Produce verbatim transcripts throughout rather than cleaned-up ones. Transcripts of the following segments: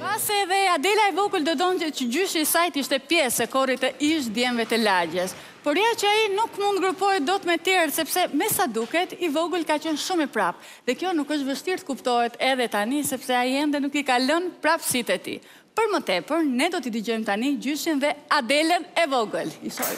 Pas edhe Adela e vogël do donte që gjyshi i saj ishte pjesë e korrit të ish djemve të lagjes. Por ja që ai nuk mund grupohet dot me tjerë, sepse me sa duket, i vogël ka qenë shumë i prap. Dhe kjo nuk është vështirë të kuptohet edhe tani, sepse ai ende nuk i ka lënë prapësitë e tij. Për më tepër, ne do t'i dëgjojmë tani gjyshin dhe Adelën e vogël. I shoj.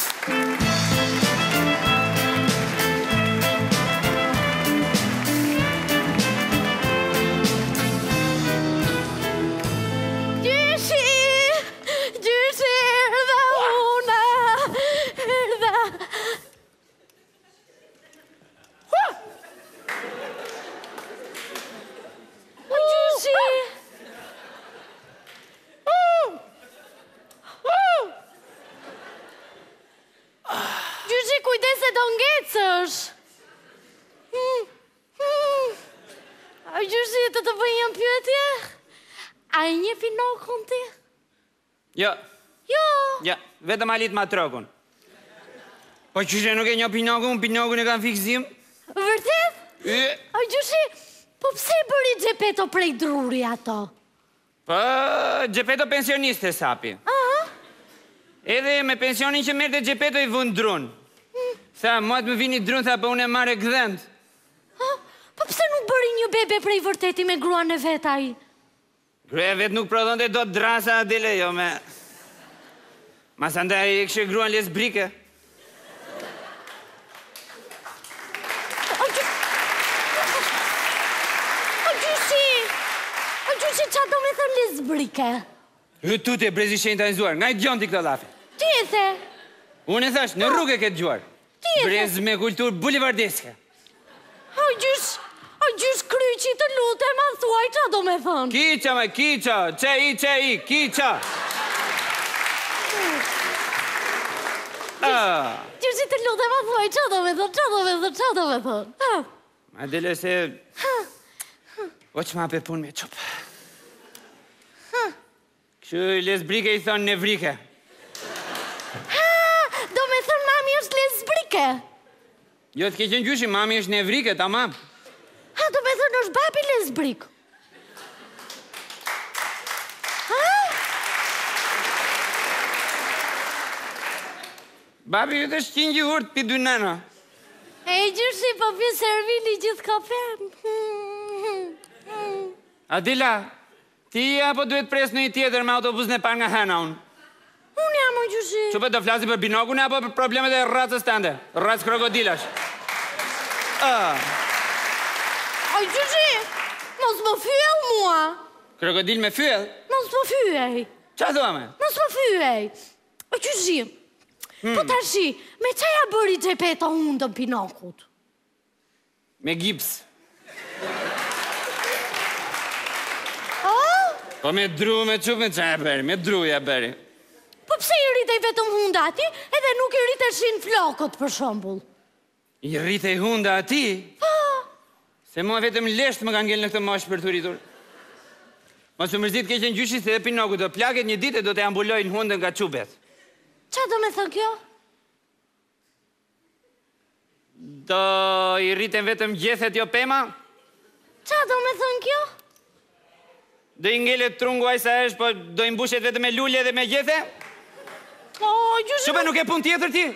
A i një Pinokun ti? Jo. Jo? Ja, vetëm alit ma trokun. Po qyshe nuk e një Pinokun, Pinokun e kanë fiksim? Vërtet? E? A gjyshi, po pse bëri Gjepeto prej druri ato? Po, Gjepeto pensioniste sapi. Aha. Edhe me pensionin që merte Gjepeto i vënd drun. Tha, ma të më vini drun, tha, po unë e mare gdhend. Po pse nuk bëri një bebe prej vërteti me gruan e vet ai? Gruaja vet nuk prodhon dhe do të drasa Adele, jo me... Mas andaj e kështë gruan lesbrike. O gjyshi, o gjyshi qa do me thënë lesbrike? Hë tute, brezi shenjë të anëzuar, nga i gjon t'i këtë lafe. Ti e the? Unë e thash, në rrugë e këtë gjuar. Ti e the? Brez me kultur bulivardeske. O gjysh, o gjysh kryqi të lutem, a thuaj qa do me thënë? Kiqa me, kiqa, që i, që i, kiqa. Gjyshi të lutem, a thuaj qa do me thënë, qa do me thënë, qa do me thënë? Adele se... O që ma pe pun me qupë. Kështu lesbrike i thonë nevrike. Do me thënë mami është lesbrike? Jo, të ke qenë gjyshi, mami është nevrike, tamam. Ha, do me thënë është babi lesbrik. Babi ju të shqinë gjihurt pi dy nëna. E gjyshi, po pi servili gjithë kafen. Adila, ti apo duhet pres në i tjetër me autobus në par nga hena unë? Unë jam o gjyshi. Që për të flasi për binokun apo për problemet e racës tënde? Racë krokodilash. O gjyshi, mos më fyel mua. Krokodil me fyel? Mos më fyej. Qa thua me? Mos më fyej. O gjyshi, po të shi, me qaja bëri Gjepeto hundën Pinokut? Me gips. Po me dru, me qup, me qaja beri, me druja beri. Po pse i rritej vetëm hunda ati, edhe nuk i rriteshin flokët për shembull? I rritej hunda ati? Po. Se mua vetëm lesht më kanë ngell në këtë mosh për të rritur. Mos u mërzit ke qenë gjyshi se dhe Pinoku do plaket një ditë e do të ambulojnë hundën nga qubet. Qa do me thënë kjo? Do i rriten vetëm gjethet jo pema? Qa do me thënë kjo? Do i ngellet trungu aj sa është, po do i mbushet vetëm me lullje dhe me gjethe? O, gjyshi... Shupe nuk e pun tjetër ti?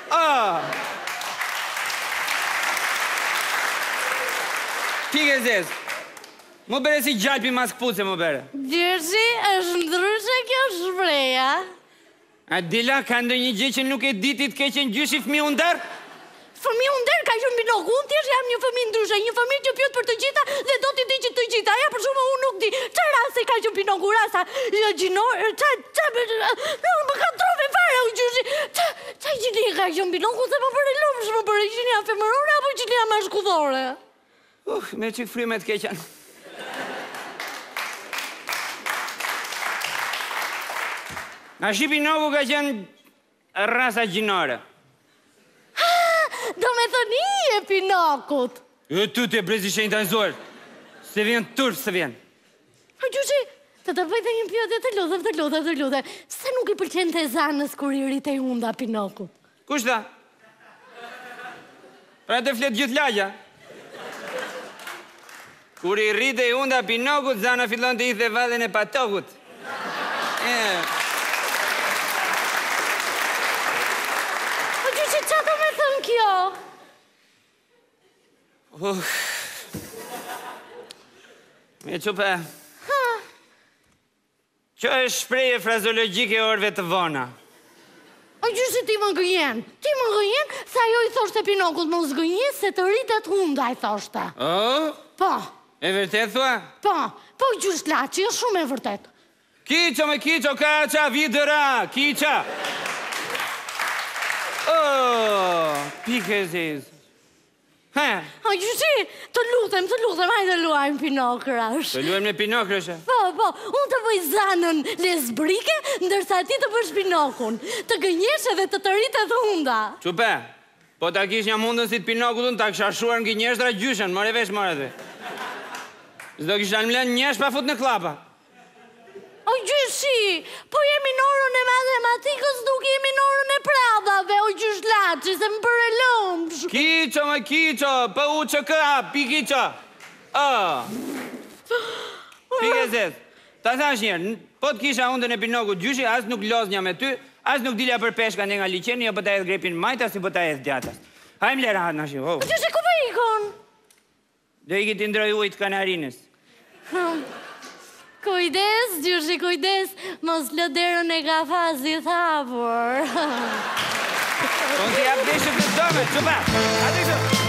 Pike zez. Mu bere si gjalpi mas këpuce, mu bere. Gjyshi, është ndryshe kjo shpreja. Adila, ka ndër një gjë që nuk e ditit ke qenë gjyshi fëmi under? Fëmi under ka qenë Pinoku, unë tjesh jam një fëmi ndryshe, një fëmi që pjot për të gjitha dhe do t'i di që të gjitha. Ja, për shumë, unë nuk di. Qa rase ka qenë Pinoku, rasa gjinor, qa, qa, më ka trofe fare, u gjyshi. Qa, qa gjini ka qenë Pinoku, se më përre lumë, shë më përre gjinja femërore, apo gjinja mashkullore? Uh, me qik frymet ke qenë. A shi Pinoku ka qenë rasa gjinore. Do me thënë i e Pinokut. E tu të brezi shenjë të anëzuar. Se vjen turp, se vjen. O gjyshi, të të bëjtë një pjote të lutëm, të lutëm, të lutëm. Se nuk i pëlqen të zanës kur i rritej hunda Pinokut? Kush tha? Pra të fletë gjithë lagja. Kur i rrite i unda Pinokut, Zana fillon të ikte vallën e patokut. Po gjyshi, qa të me thënë kjo? Uh. Me qupe. Që është shpreje frazologjike e orëve të vona? O gjyshi, ti më gëjen. Ti më gëjen, se ajo i thoshte Pinokut më zgëjen se të rritet hunda, i thoshte. Oh? Po. E vërtet, thua? Po, po gjysh Laçi, është shumë e vërtet. Kiqo me kiqo, kaqa, vidëra, kiqa. Oh, pike zezë. Ha? O gjyshi, të lutem, të lutem, hajde luajmë Pinokrash. Të luajmë në Pinokrash? Po, po, unë të bëj Zanën lesbrike, ndërsa ti të bësh Pinokun. Të gënjesh edhe të të rritet hunda. Qupe, po ta kish një mundën si të Pinokut unë, ta kisha shuar në gënjeshtra gjyshen, more vesh, more dhe. Zdo kisha në mlen njësh pa fut në klapa. O gjyshi, po jemi në orën e matematikës, nuk jemi në orën e pradhave, o gjysh Laçi, se më bërë lëmsh. Kiqo me kiqo, për u që këra, pi kiqo. Oh. Pike zezë. Ta thash njerë, po të kisha undën e Pinokut gjyshi, as nuk loznja me ty, as nuk dilja për peshka një nga liqeni, jo për ta edhe grepin majta, si për ta edhe djatas. Hajmë lera hatë në shi, oh. O gjyshi, ku për ikon? Do i kiti ndroj ujtë kanarinës. Kujdes, gjyshi, kujdes, mos lë derën e kafazit hapur. Unë të jap deshët të dome, qupa, ati që...